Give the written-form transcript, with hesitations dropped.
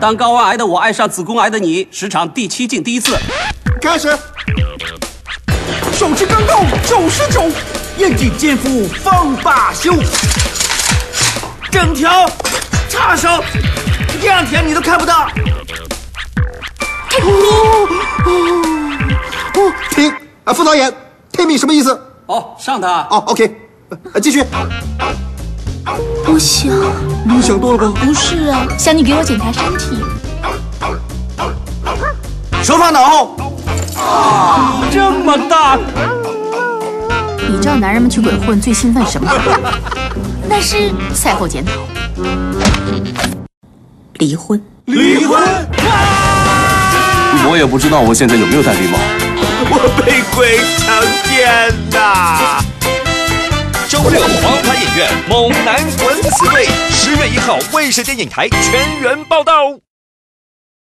当睾丸癌的我爱上子宫癌的你，10场第7进第1次。 开始。手持钢镐99，验尽肩负方罢休。整条插手，这样舔你都看不到。停！副导演 ，take me 什么意思？ 哦，上他。 哦 ，OK， 继续。 不行， 你想多了吧？ 不是啊，想你给我检查身体。 手放脑后。 这么大！ 你知道男人们去鬼混最兴奋什么？那是赛后检讨。离婚。 离婚？ 我也不知道我现在有没有戴绿帽。 我被鬼强奸呐！ 周6黄牌影院《猛男滚死队》，10月1号卫视电影台全员报道。